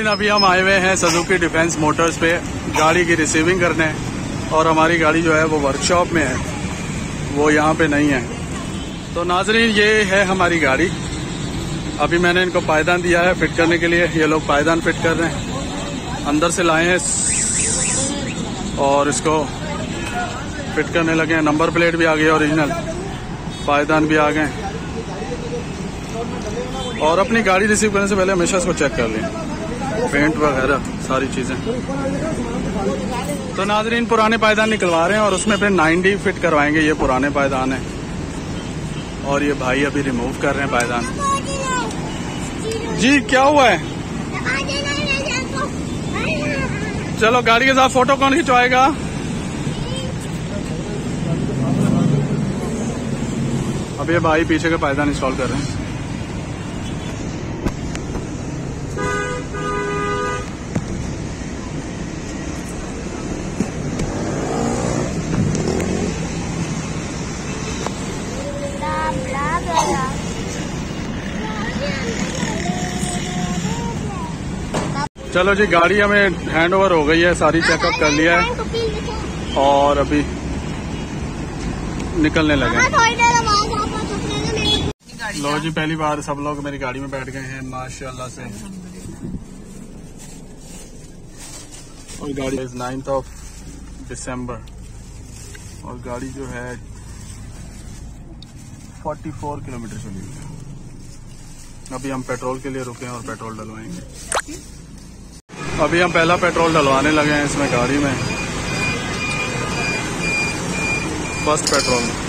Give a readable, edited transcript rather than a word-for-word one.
अभी हम आए हुए हैं सुजुकी डिफेंस मोटर्स पे गाड़ी की रिसीविंग करने, और हमारी गाड़ी जो है वो वर्कशॉप में है, वो यहाँ पे नहीं है। तो नाजरीन ये है हमारी गाड़ी। अभी मैंने इनको पायदान दिया है फिट करने के लिए, ये लोग पायदान फिट कर रहे हैं, अंदर से लाए हैं और इसको फिट करने लगे हैं। नंबर प्लेट भी आ गई ओरिजिनल, पायदान भी आ गए। और अपनी गाड़ी रिसीव करने से पहले हमेशा इसको चेक कर लें, पेंट वगैरह सारी चीजें। तो नाजरीन पुराने पायदान निकलवा रहे हैं और उसमें फिर 9D फिट करवाएंगे। ये पुराने पायदान है और ये भाई अभी रिमूव कर रहे हैं पायदान। जी क्या हुआ है? चलो गाड़ी के साथ फोटो कौन खिंचवाएगा? अब ये भाई पीछे के पायदान इंस्टॉल कर रहे हैं। चलो जी गाड़ी हमें हैंड ओवर हो गई है, सारी चेकअप कर लिया है और अभी निकलने लगे। लो जी पहली बार सब लोग मेरी गाड़ी में बैठ गए हैं माशाल्लाह से। और गाड़ी 9 दिसंबर और गाड़ी जो है 44 किलोमीटर चली हुई है। अभी हम पेट्रोल के लिए रुके हैं और पेट्रोल डलवाएंगे। अभी हम पहला पेट्रोल डलवाने लगे हैं इसमें गाड़ी में, फर्स्ट पेट्रोल।